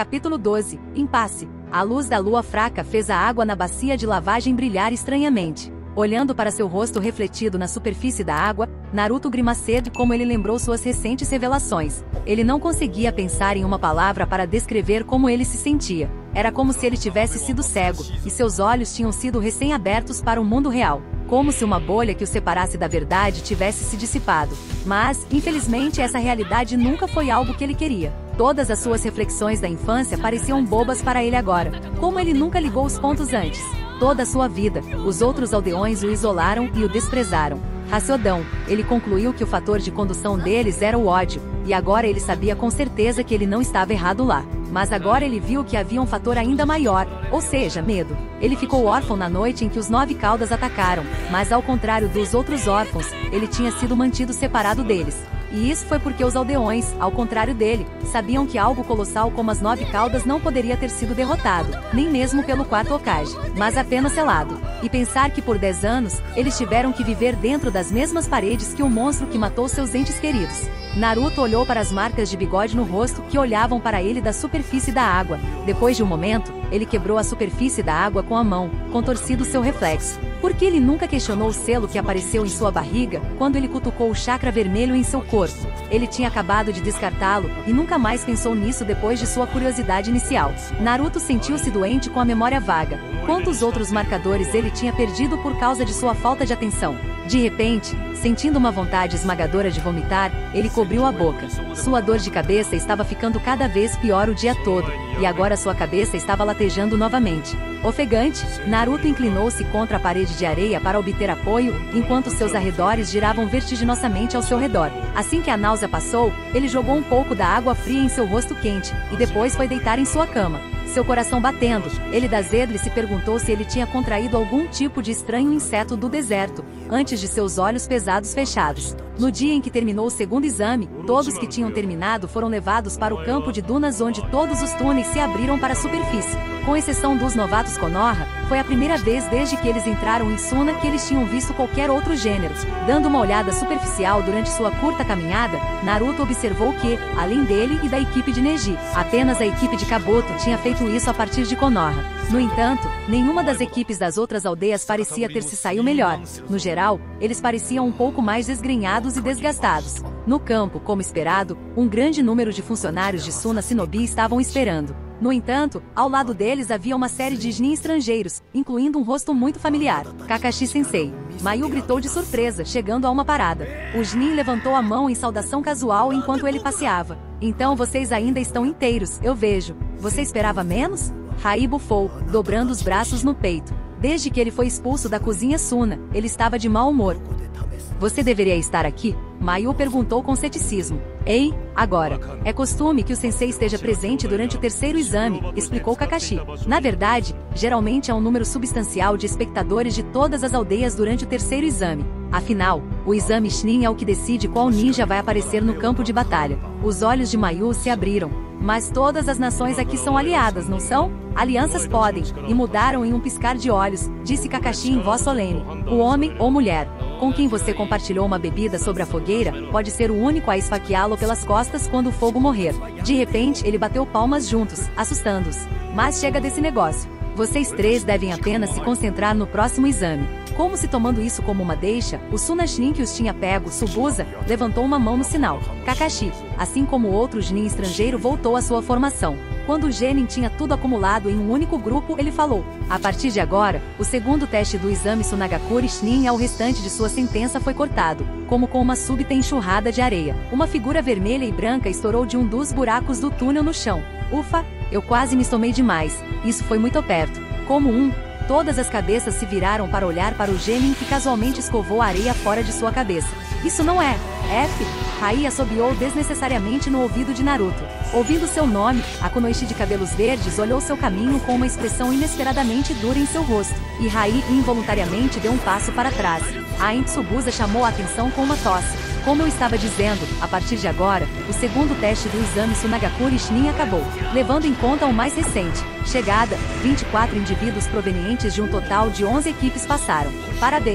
Capítulo 12. Impasse. A luz da lua fraca fez a água na bacia de lavagem brilhar estranhamente. Olhando para seu rosto refletido na superfície da água, Naruto grimaceu como ele lembrou suas recentes revelações. Ele não conseguia pensar em uma palavra para descrever como ele se sentia. Era como se ele tivesse sido cego, e seus olhos tinham sido recém-abertos para o mundo real. Como se uma bolha que o separasse da verdade tivesse se dissipado. Mas, infelizmente, essa realidade nunca foi algo que ele queria. Todas as suas reflexões da infância pareciam bobas para ele agora. Como ele nunca ligou os pontos antes. Toda a sua vida, os outros aldeões o isolaram e o desprezaram. Raciodão, ele concluiu que o fator de condução deles era o ódio, e agora ele sabia com certeza que ele não estava errado lá. Mas agora ele viu que havia um fator ainda maior, ou seja, medo. Ele ficou órfão na noite em que os 9 caudas atacaram, mas ao contrário dos outros órfãos, ele tinha sido mantido separado deles. E isso foi porque os aldeões, ao contrário dele, sabiam que algo colossal como as 9 caudas não poderia ter sido derrotado, nem mesmo pelo 4º Hokage, mas apenas selado. E pensar que por 10 anos, eles tiveram que viver dentro das mesmas paredes que o monstro que matou seus entes queridos. Naruto olhou para as marcas de bigode no rosto que olhavam para ele da superfície da água. Depois de um momento, ele quebrou a superfície da água com a mão, contorcido seu reflexo. Porque ele nunca questionou o selo que apareceu em sua barriga quando ele cutucou o chakra vermelho em seu corpo. Ele tinha acabado de descartá-lo e nunca mais pensou nisso depois de sua curiosidade inicial. Naruto sentiu-se doente com a memória vaga. Quantos outros marcadores ele tinha perdido por causa de sua falta de atenção? De repente, sentindo uma vontade esmagadora de vomitar, ele cobriu a boca. Sua dor de cabeça estava ficando cada vez pior o dia todo, e agora sua cabeça estava latejando novamente. Ofegante, Naruto inclinou-se contra a parede de areia para obter apoio, enquanto seus arredores giravam vertiginosamente ao seu redor. Assim que a náusea passou, ele jogou um pouco da água fria em seu rosto quente, e depois foi deitar em sua cama. Seu coração batendo, ele Dazedli se perguntou se ele tinha contraído algum tipo de estranho inseto do deserto, antes de seus olhos pesados fechados. No dia em que terminou o segundo exame, todos que tinham terminado foram levados para o campo de dunas onde todos os túneis se abriram para a superfície. Com exceção dos novatos Konoha, foi a primeira vez desde que eles entraram em Suna que eles tinham visto qualquer outro gênero. Dando uma olhada superficial durante sua curta caminhada, Naruto observou que, além dele e da equipe de Neji, apenas a equipe de Kabuto tinha feito isso a partir de Konoha. No entanto, nenhuma das equipes das outras aldeias parecia ter se saído melhor. No geral, eles pareciam um pouco mais desgrenhados e desgastados. No campo, como esperado, um grande número de funcionários de Suna Shinobi estavam esperando. No entanto, ao lado deles havia uma série de Chunin estrangeiros, incluindo um rosto muito familiar. Kakashi-sensei. Mayu gritou de surpresa, chegando a uma parada. O Chunin levantou a mão em saudação casual enquanto ele passeava. Então vocês ainda estão inteiros, eu vejo. Você esperava menos? Rai bufou, dobrando os braços no peito. Desde que ele foi expulso da cozinha Suna, ele estava de mau humor. Você deveria estar aqui? Mayu perguntou com ceticismo. Ei, agora. É costume que o sensei esteja presente durante o terceiro exame, explicou Kakashi. Na verdade, geralmente há um número substancial de espectadores de todas as aldeias durante o terceiro exame. Afinal, o exame Chunin é o que decide qual ninja vai aparecer no campo de batalha. Os olhos de Mayu se abriram. Mas todas as nações aqui são aliadas, não são? Alianças podem, e mudaram em um piscar de olhos, disse Kakashi em voz solene. O homem ou mulher com quem você compartilhou uma bebida sobre a fogueira, pode ser o único a esfaqueá-lo pelas costas quando o fogo morrer. De repente, ele bateu palmas juntos, assustando-os. Mas chega desse negócio. Vocês 3 devem apenas se concentrar no próximo exame. Como se tomando isso como uma deixa, o Suna Chunin que os tinha pego, Subusa, levantou uma mão no sinal. Kakashi, assim como o outro Chunin estrangeiro, voltou à sua formação. Quando o Genin tinha tudo acumulado em um único grupo, ele falou. A partir de agora, o segundo teste do exame Sunagakure Chunin ao restante de sua sentença foi cortado, como com uma súbita enxurrada de areia. Uma figura vermelha e branca estourou de um dos buracos do túnel no chão. Ufa, eu quase me estomei demais. Isso foi muito perto. Todas as cabeças se viraram para olhar para o Genin que casualmente escovou a areia fora de sua cabeça. Isso não é F? Rai assobiou desnecessariamente no ouvido de Naruto. Ouvindo seu nome, a Kunoichi de cabelos verdes olhou seu caminho com uma expressão inesperadamente dura em seu rosto, e Rai involuntariamente deu um passo para trás. A Tsubusa chamou a atenção com uma tosse. Como eu estava dizendo, a partir de agora, o segundo teste do exame Sunagakure Chunin acabou. Levando em conta o mais recente, chegada, 24 indivíduos provenientes de um total de 11 equipes passaram. Parabéns!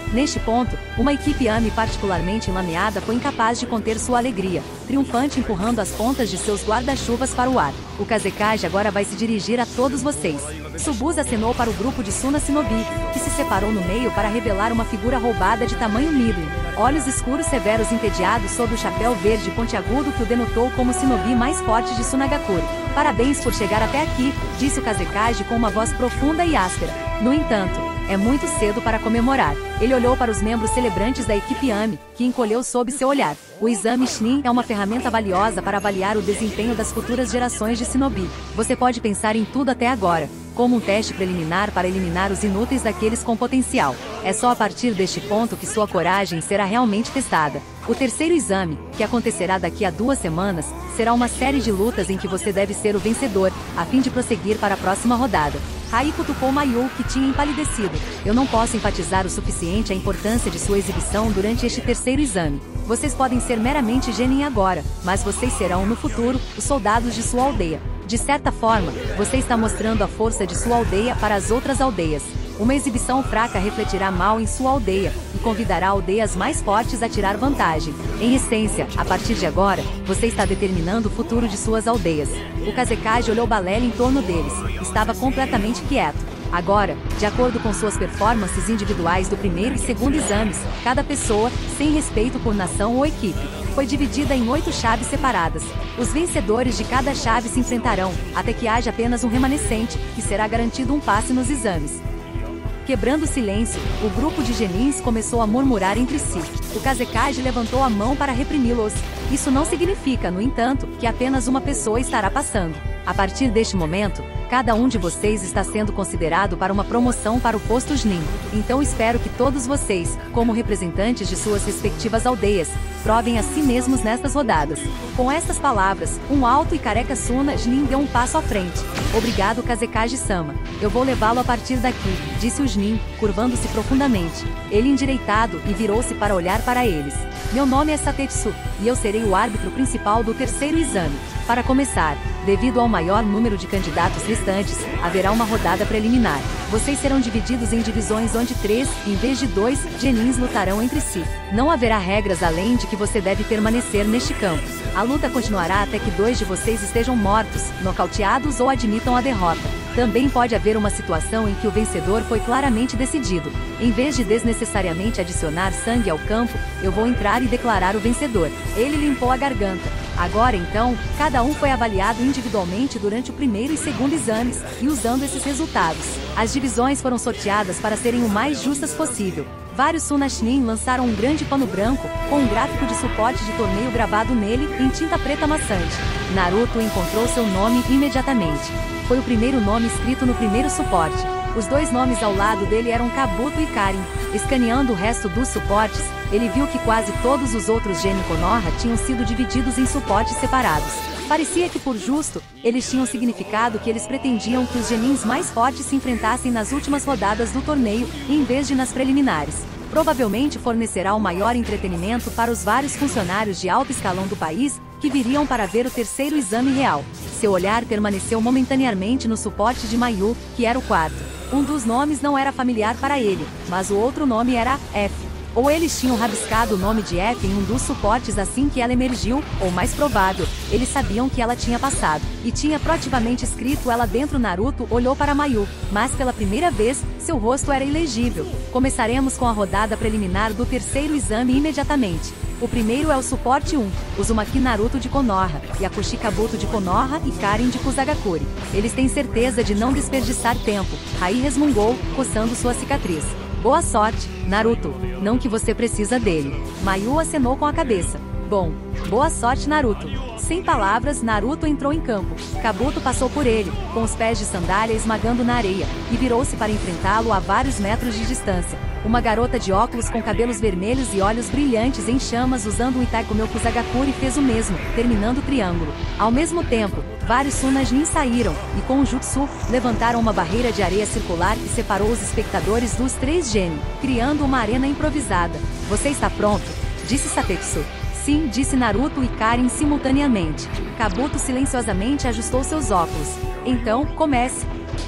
Neste ponto, uma equipe AME particularmente enlameada foi incapaz de conter sua alegria, triunfante empurrando as pontas de seus guarda-chuvas para o ar. O Kazekage agora vai se dirigir a todos vocês. Subus acenou para o grupo de Suna Shinobi, que se separou no meio para revelar uma figura roubada de tamanho middling, olhos escuros severos entediados sob o chapéu verde pontiagudo que o denotou como Shinobi mais forte de Sunagakure. Parabéns por chegar até aqui, disse o Kazekage com uma voz profunda e áspera. No entanto, é muito cedo para comemorar. Ele olhou para os membros celebrantes da equipe AME, que encolheu sob seu olhar. O exame Chunin é uma ferramenta valiosa para avaliar o desempenho das futuras gerações de Shinobi. Você pode pensar em tudo até agora, como um teste preliminar para eliminar os inúteis daqueles com potencial. É só a partir deste ponto que sua coragem será realmente testada. O terceiro exame, que acontecerá daqui a 2 semanas, será uma série de lutas em que você deve ser o vencedor, a fim de prosseguir para a próxima rodada. Rai cutucou Mayu, que tinha empalidecido. Eu não posso enfatizar o suficiente a importância de sua exibição durante este terceiro exame. Vocês podem ser meramente genin agora, mas vocês serão, no futuro, os soldados de sua aldeia. De certa forma, você está mostrando a força de sua aldeia para as outras aldeias. Uma exibição fraca refletirá mal em sua aldeia, e convidará aldeias mais fortes a tirar vantagem. Em essência, a partir de agora, você está determinando o futuro de suas aldeias. O Kazekage olhou Balela em torno deles. Estava completamente quieto. Agora, de acordo com suas performances individuais do primeiro e segundo exames, cada pessoa, sem respeito por nação ou equipe, foi dividida em 8 chaves separadas. Os vencedores de cada chave se enfrentarão, até que haja apenas um remanescente, que será garantido um passe nos exames. Quebrando o silêncio, o grupo de genins começou a murmurar entre si. O Kazekage levantou a mão para reprimi-los. Isso não significa, no entanto, que apenas uma pessoa estará passando. A partir deste momento, cada um de vocês está sendo considerado para uma promoção para o posto Chunin. Então espero que todos vocês, como representantes de suas respectivas aldeias, provem a si mesmos nestas rodadas. Com estas palavras, um alto e careca Suna Chunin deu um passo à frente. Obrigado, Kazekage-sama. Eu vou levá-lo a partir daqui, disse o Chunin, curvando-se profundamente. Ele endireitado e virou-se para olhar para eles. Meu nome é Satetsu, e eu serei o árbitro principal do terceiro exame. Para começar, devido ao maior número de candidatos restantes, haverá uma rodada preliminar. Vocês serão divididos em divisões onde 3, em vez de 2, genins lutarão entre si. Não haverá regras além de que você deve permanecer neste campo. A luta continuará até que 2 de vocês estejam mortos, nocauteados ou admitam a derrota. Também pode haver uma situação em que o vencedor foi claramente decidido. Em vez de desnecessariamente adicionar sangue ao campo, eu vou entrar e declarar o vencedor. Ele limpou a garganta. Agora então, cada um foi avaliado individualmente durante o primeiro e segundo exames, e usando esses resultados, as divisões foram sorteadas para serem o mais justas possível. Vários Suna Chunin lançaram um grande pano branco, com um gráfico de suporte de torneio gravado nele, em tinta preta maçante. Naruto encontrou seu nome imediatamente. Foi o primeiro nome escrito no primeiro suporte. Os 2 nomes ao lado dele eram Kabuto e Karin. Escaneando o resto dos suportes, ele viu que quase todos os outros Genin Konoha tinham sido divididos em suportes separados. Parecia que, por justo, eles tinham significado que eles pretendiam que os genins mais fortes se enfrentassem nas últimas rodadas do torneio, em vez de nas preliminares. Provavelmente fornecerá o maior entretenimento para os vários funcionários de alto escalão do país, que viriam para ver o terceiro exame real. Seu olhar permaneceu momentaneamente no suporte de Mayu, que era o quarto. Um dos nomes não era familiar para ele, mas o outro nome era F. Ou eles tinham rabiscado o nome de F em um dos suportes assim que ela emergiu, ou mais provável, eles sabiam que ela tinha passado, e tinha proativamente escrito ela dentro. Naruto olhou para Mayu, mas pela primeira vez, seu rosto era ilegível. Começaremos com a rodada preliminar do terceiro exame imediatamente. O primeiro é o suporte 1, Uzumaki Naruto de Konoha, Yakushi Kabuto de Konoha e Karin de Kusagakure. Eles têm certeza de não desperdiçar tempo. Rai resmungou, coçando sua cicatriz. Boa sorte, Naruto. Não que você precisa dele. Mayu acenou com a cabeça. Bom, boa sorte, Naruto. Sem palavras, Naruto entrou em campo. Kabuto passou por ele, com os pés de sandália esmagando na areia, e virou-se para enfrentá-lo a vários metros de distância. Uma garota de óculos com cabelos vermelhos e olhos brilhantes em chamas usando um Itai Kumeu Kusagakure fez o mesmo, terminando o triângulo. Ao mesmo tempo, vários Suna Chunin saíram, e com o Jutsu, levantaram uma barreira de areia circular que separou os espectadores dos 3 Genin, criando uma arena improvisada. Você está pronto? Disse Satetsu. Sim, disse Naruto e Karin simultaneamente. Kabuto silenciosamente ajustou seus óculos. Então, comece.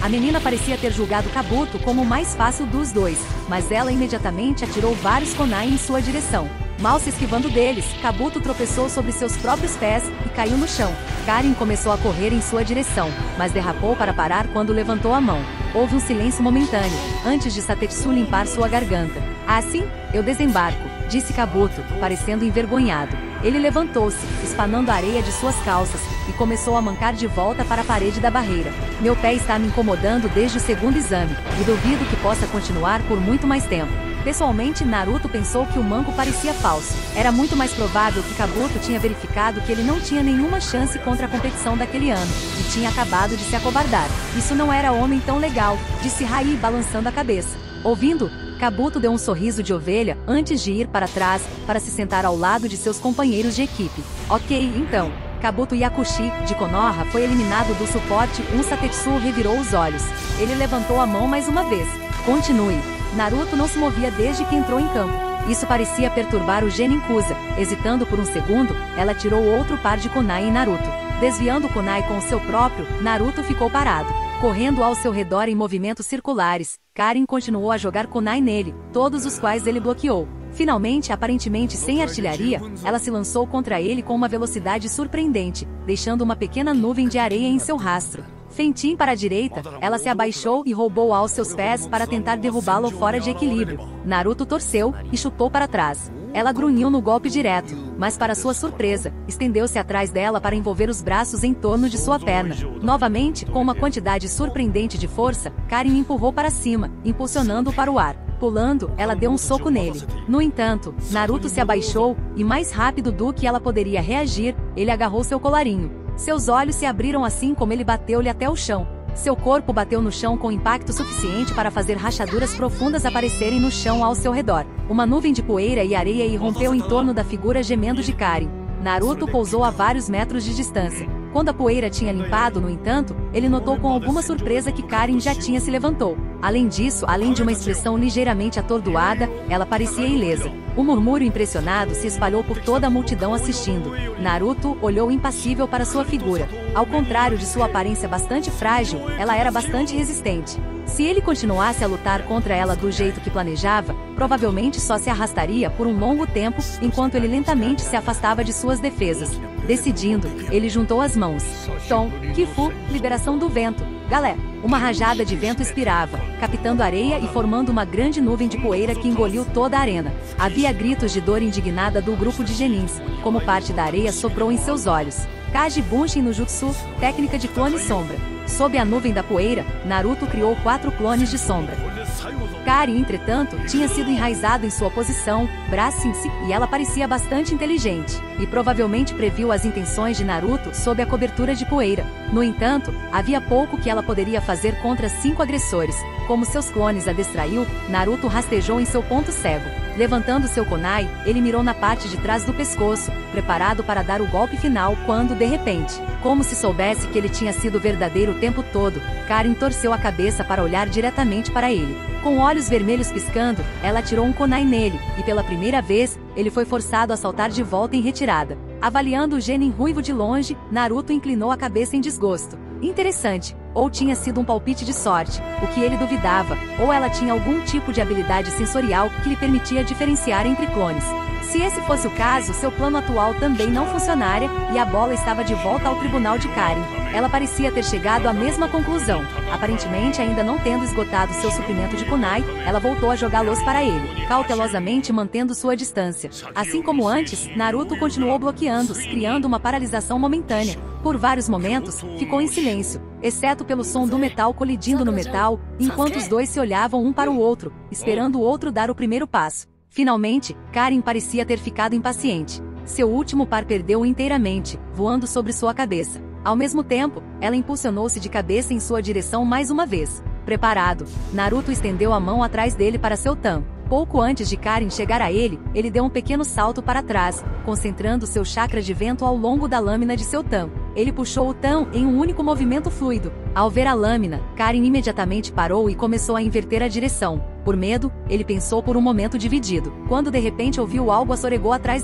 A menina parecia ter julgado Kabuto como o mais fácil dos dois, mas ela imediatamente atirou vários kunai em sua direção. Mal se esquivando deles, Kabuto tropeçou sobre seus próprios pés e caiu no chão. Karin começou a correr em sua direção, mas derrapou para parar quando levantou a mão. Houve um silêncio momentâneo, antes de Satetsu limpar sua garganta. Assim, eu desembarco, disse Kabuto, parecendo envergonhado. Ele levantou-se, espanando a areia de suas calças, e começou a mancar de volta para a parede da barreira. Meu pé está me incomodando desde o segundo exame, e duvido que possa continuar por muito mais tempo. Pessoalmente, Naruto pensou que o manco parecia falso. Era muito mais provável que Kabuto tinha verificado que ele não tinha nenhuma chance contra a competição daquele ano, e tinha acabado de se acovardar. Isso não era homem tão legal, disse Rai balançando a cabeça. Ouvindo, Kabuto deu um sorriso de ovelha antes de ir para trás, para se sentar ao lado de seus companheiros de equipe. Ok, então. Kabuto Yakushi, de Konoha, foi eliminado do suporte. Satetsu revirou os olhos. Ele levantou a mão mais uma vez. Continue. Naruto não se movia desde que entrou em campo. Isso parecia perturbar o Genin Kusa. Hesitando por um segundo, ela tirou outro par de kunai em Naruto. Desviando o kunai com o seu próprio, Naruto ficou parado. Correndo ao seu redor em movimentos circulares, Karin continuou a jogar kunai nele, todos os quais ele bloqueou. Finalmente, aparentemente sem artilharia, ela se lançou contra ele com uma velocidade surpreendente, deixando uma pequena nuvem de areia em seu rastro. Fentim para a direita, ela se abaixou e roubou aos seus pés para tentar derrubá-lo fora de equilíbrio. Naruto torceu e chutou para trás. Ela grunhiu no golpe direto, mas para sua surpresa, estendeu-se atrás dela para envolver os braços em torno de sua perna. Novamente, com uma quantidade surpreendente de força, Karin empurrou para cima, impulsionando-o para o ar. Pulando, ela deu um soco nele. No entanto, Naruto se abaixou, e mais rápido do que ela poderia reagir, ele agarrou seu colarinho. Seus olhos se abriram assim como ele bateu-lhe até o chão. Seu corpo bateu no chão com impacto suficiente para fazer rachaduras profundas aparecerem no chão ao seu redor. Uma nuvem de poeira e areia irrompeu em torno da figura gemendo de Karin. Naruto pousou a vários metros de distância. Quando a poeira tinha limpado, no entanto, ele notou com alguma surpresa que Karin já tinha se levantou. Além disso, além de uma expressão ligeiramente atordoada, ela parecia ilesa. Um murmúrio impressionado se espalhou por toda a multidão assistindo. Naruto olhou impassível para sua figura. Ao contrário de sua aparência bastante frágil, ela era bastante resistente. Se ele continuasse a lutar contra ela do jeito que planejava, provavelmente só se arrastaria por um longo tempo, enquanto ele lentamente se afastava de suas defesas. Decidindo, ele juntou as mãos. Tom, Kifu, liberação do vento. Galé. Uma rajada de vento expirava, captando areia e formando uma grande nuvem de poeira que engoliu toda a arena. Havia gritos de dor indignada do grupo de genins, como parte da areia soprou em seus olhos. Kaji Bunshin no Jutsu, técnica de clone sombra. Sob a nuvem da poeira, Naruto criou 4 clones de sombra. Karin, entretanto, tinha sido enraizado em sua posição, bracinse, e ela parecia bastante inteligente, e provavelmente previu as intenções de Naruto sob a cobertura de poeira. No entanto, havia pouco que ela poderia fazer contra 5 agressores. Como seus clones a distraiu, Naruto rastejou em seu ponto cego. Levantando seu kunai, ele mirou na parte de trás do pescoço, preparado para dar o golpe final quando, de repente, como se soubesse que ele tinha sido verdadeiro o tempo todo, Karin torceu a cabeça para olhar diretamente para ele. Com olhos vermelhos piscando, ela atirou um kunai nele, e pela primeira vez, ele foi forçado a saltar de volta em retirada. Avaliando o genin ruivo de longe, Naruto inclinou a cabeça em desgosto. Interessante. Ou tinha sido um palpite de sorte, o que ele duvidava, ou ela tinha algum tipo de habilidade sensorial que lhe permitia diferenciar entre clones. Se esse fosse o caso, seu plano atual também não funcionaria, e a bola estava de volta ao tribunal de Karin. Ela parecia ter chegado à mesma conclusão. Aparentemente, ainda não tendo esgotado seu suprimento de kunai, ela voltou a jogá-los para ele, cautelosamente mantendo sua distância. Assim como antes, Naruto continuou bloqueando-os, criando uma paralisação momentânea. Por vários momentos, ficou em silêncio, exceto pelo som do metal colidindo no metal, enquanto os dois se olhavam um para o outro, esperando o outro dar o primeiro passo. Finalmente, Karin parecia ter ficado impaciente. Seu último par perdeu-o inteiramente, voando sobre sua cabeça. Ao mesmo tempo, ela impulsionou-se de cabeça em sua direção mais uma vez. Preparado, Naruto estendeu a mão atrás dele para seu tan. Pouco antes de Karin chegar a ele, ele deu um pequeno salto para trás, concentrando seu chakra de vento ao longo da lâmina de seu tan. Ele puxou o tan em um único movimento fluido. Ao ver a lâmina, Karin imediatamente parou e começou a inverter a direção. Por medo, ele pensou por um momento dividido, quando de repente ouviu algo assoregou atrás dele.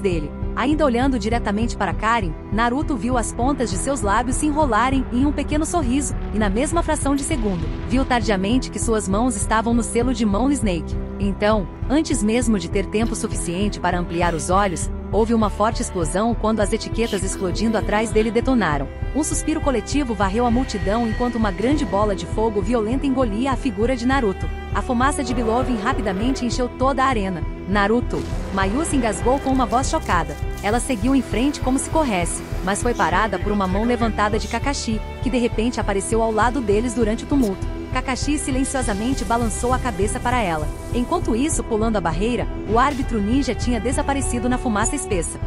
Ainda olhando diretamente para Karin, Naruto viu as pontas de seus lábios se enrolarem em um pequeno sorriso, e na mesma fração de segundo, viu tardiamente que suas mãos estavam no selo de mão Snake. Então, antes mesmo de ter tempo suficiente para ampliar os olhos, houve uma forte explosão quando as etiquetas explodindo atrás dele detonaram. Um suspiro coletivo varreu a multidão enquanto uma grande bola de fogo violenta engolia a figura de Naruto. A fumaça de Belovin rapidamente encheu toda a arena. Naruto! Mayu se engasgou com uma voz chocada. Ela seguiu em frente como se corresse, mas foi parada por uma mão levantada de Kakashi, que de repente apareceu ao lado deles durante o tumulto. Kakashi silenciosamente balançou a cabeça para ela. Enquanto isso, pulando a barreira, o árbitro ninja tinha desaparecido na fumaça espessa.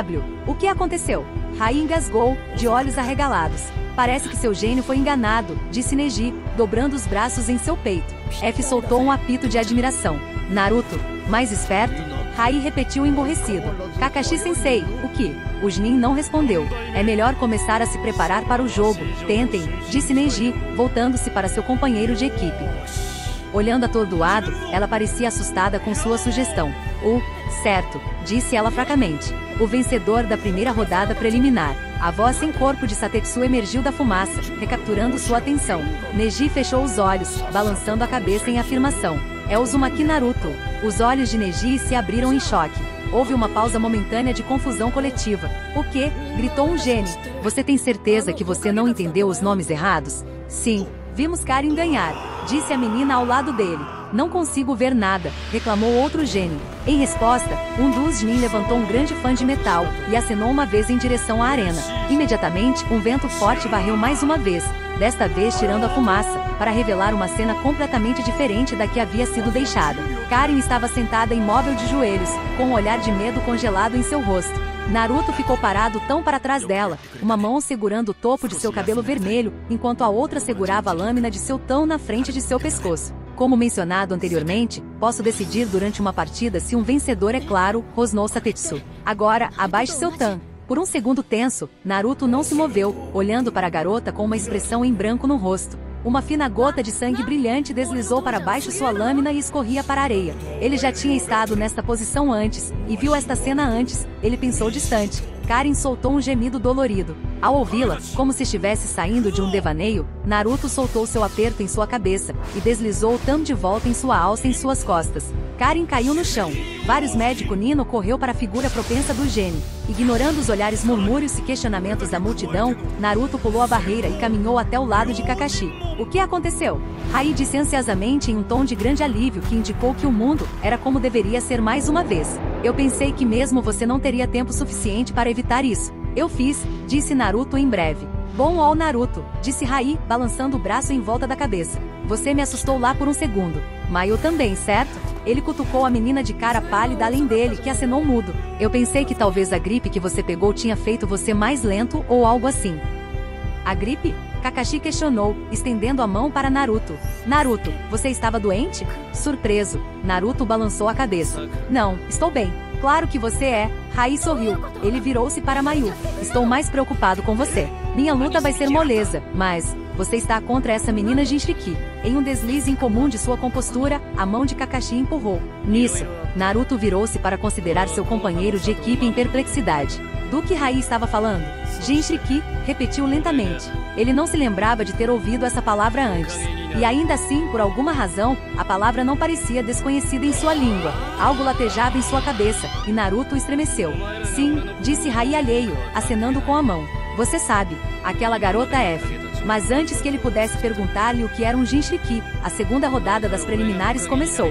O que aconteceu? Rai engasgou, de olhos arregalados. Parece que seu gênio foi enganado, disse Neji, dobrando os braços em seu peito. F soltou um apito de admiração. Naruto, mais esperto? Rai repetiu emborrecido. Kakashi-sensei, o que? O Chunin não respondeu. É melhor começar a se preparar para o jogo. Tentem, disse Neji, voltando-se para seu companheiro de equipe. Olhando atordoado, ela parecia assustada com sua sugestão. Certo, disse ela fracamente. O vencedor da primeira rodada preliminar. A voz sem corpo de Satetsu emergiu da fumaça, recapturando sua atenção. Neji fechou os olhos, balançando a cabeça em afirmação. É Uzumaki Naruto. Os olhos de Neji se abriram em choque. Houve uma pausa momentânea de confusão coletiva. O quê? Gritou um gênio. Você tem certeza que você não entendeu os nomes errados? Sim. Vimos Karin ganhar, disse a menina ao lado dele. Não consigo ver nada, reclamou outro gênio. Em resposta, um dos Chunin levantou um grande fã de metal e acenou uma vez em direção à arena. Imediatamente, um vento forte varreu mais uma vez, desta vez tirando a fumaça, para revelar uma cena completamente diferente da que havia sido deixada. Karin estava sentada imóvel de joelhos, com um olhar de medo congelado em seu rosto. Naruto ficou parado tão para trás dela, uma mão segurando o topo de seu cabelo vermelho, enquanto a outra segurava a lâmina de seu tão na frente de seu pescoço. Como mencionado anteriormente, posso decidir durante uma partida se um vencedor é claro, rosnou Satetsu. Agora, abaixe seu tan. Por um segundo tenso, Naruto não se moveu, olhando para a garota com uma expressão em branco no rosto. Uma fina gota de sangue brilhante deslizou para baixo sua lâmina e escorria para a areia. Ele já tinha estado nesta posição antes, e viu esta cena antes, ele pensou distante. Karin soltou um gemido dolorido. Ao ouvi-la, como se estivesse saindo de um devaneio, Naruto soltou seu aperto em sua cabeça, e deslizou o tam de volta em sua alça em suas costas. Karin caiu no chão. Vários médicos Nino correu para a figura propensa do gênio. Ignorando os olhares murmúrios e questionamentos da multidão, Naruto pulou a barreira e caminhou até o lado de Kakashi. O que aconteceu? Rai disse ansiosamente em um tom de grande alívio que indicou que o mundo era como deveria ser mais uma vez. Eu pensei que mesmo você não teria tempo suficiente para evitar isso. Eu fiz, disse Naruto em breve. Bom ó Naruto, disse Rai, balançando o braço em volta da cabeça. Você me assustou lá por um segundo. Mayu também, certo? Ele cutucou a menina de cara pálida além dele, que acenou mudo. Eu pensei que talvez a gripe que você pegou tinha feito você mais lento ou algo assim. A gripe? Kakashi questionou, estendendo a mão para Naruto. Naruto, você estava doente? Surpreso, Naruto balançou a cabeça. Não, estou bem. Claro que você é. Rai sorriu. Ele virou-se para Mayu. Estou mais preocupado com você. Minha luta vai ser moleza, mas você está contra essa menina Jinchuriki. Em um deslize incomum de sua compostura, a mão de Kakashi empurrou. Nisso, Naruto virou-se para considerar seu companheiro de equipe em perplexidade. Do que Rai estava falando? Jinchuriki, repetiu lentamente. Ele não se lembrava de ter ouvido essa palavra antes. E ainda assim, por alguma razão, a palavra não parecia desconhecida em sua língua. Algo latejava em sua cabeça, e Naruto estremeceu. Sim, disse Rai alheio, acenando com a mão. Você sabe, aquela garota F. Mas antes que ele pudesse perguntar-lhe o que era um Jinchuriki, a segunda rodada das preliminares começou.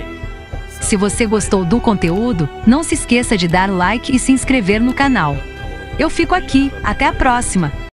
Se você gostou do conteúdo, não se esqueça de dar like e se inscrever no canal. Eu fico aqui, até a próxima!